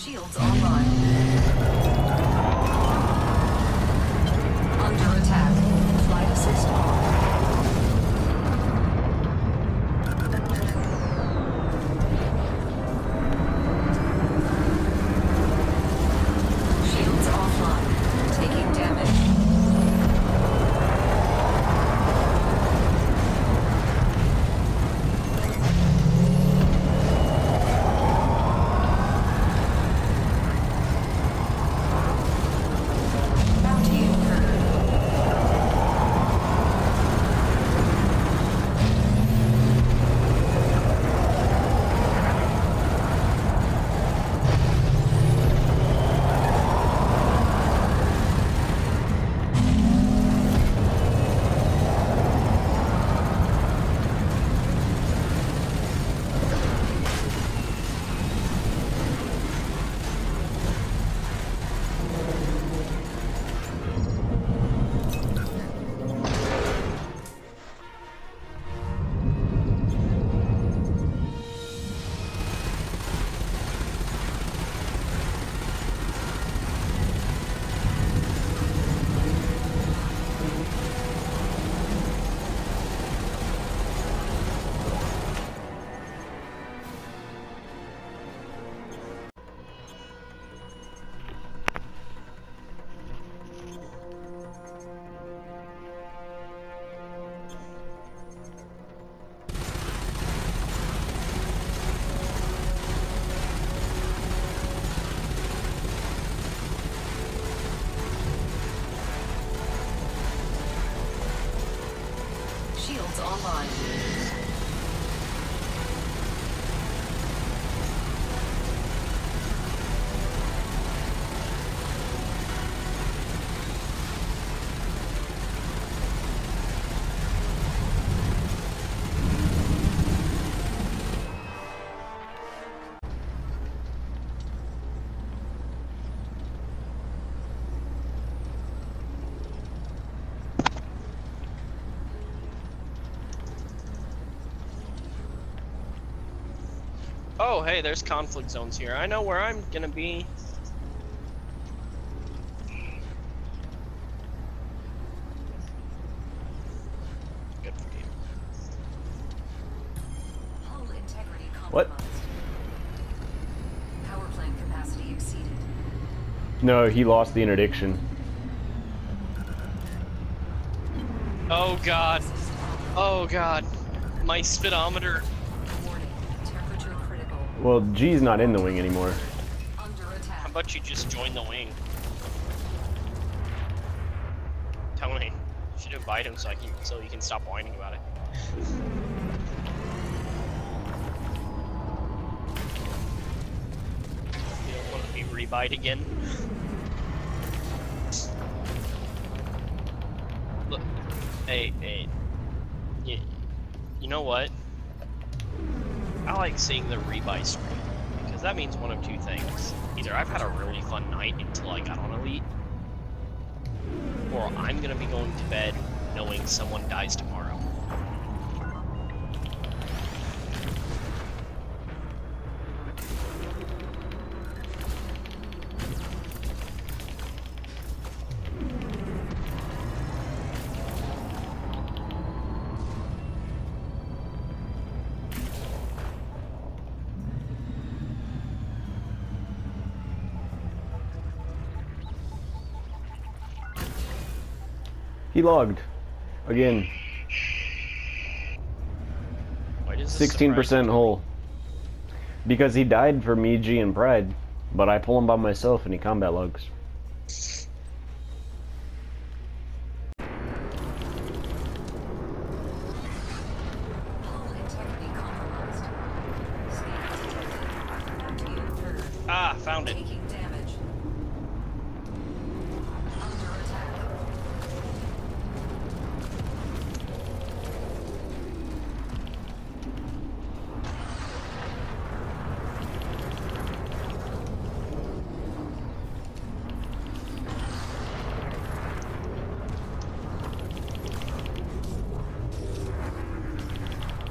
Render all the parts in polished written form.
Shields online. Under attack. Flight assist on. Shields offline. Taking damage. Shields online. Oh, hey, there's conflict zones here. I know where I'm gonna be. Good for you. Hull integrity compromised. What? Power plant capacity exceeded. No, he lost the interdiction. Oh god. Oh god. My speedometer. Warning. Temperature critical. Well, G's not in the wing anymore. Under How attack. about you just join the wing? Tony, you should invite him so you can stop whining about it. You don't want to be rebite again? Look, hey, you know what? I like seeing the rebite screen, because that means one of two things. Either I've had a really fun night until I got on Elite, or I'm gonna be going to bed knowing someone dies tomorrow. He logged. Again. Why does this 16% surprise me? hull. Because he died for me, G, and Pride. But I pull him by myself and he combat logs. Hull integrity compromised. Scans detected. Bounty incurred. Ah, found it. Taking damage. Under attack.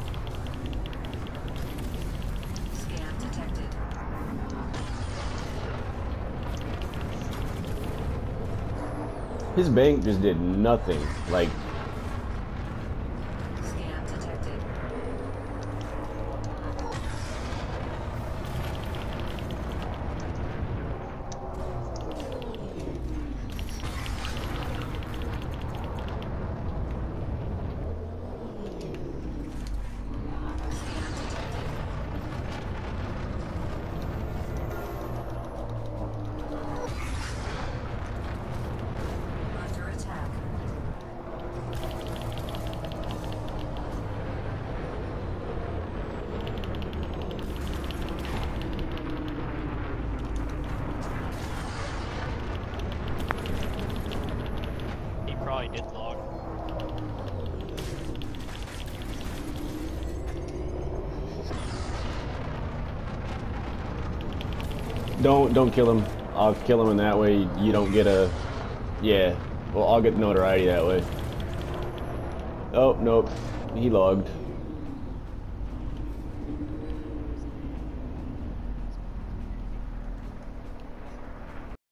Scan detected. His bank just did nothing. Like, Scam detected. Under attack. He probably did log. don't kill him. I'll kill him in that way. You don't get a, yeah. Well, I'll get notoriety that way. Oh nope, he logged.